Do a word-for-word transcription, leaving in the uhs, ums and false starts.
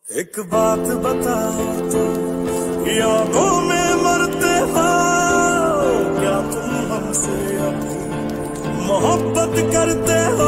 एक बात बताओ तो, यादों में मरते हो क्या तुम हमसे अब मोहब्बत करते हो?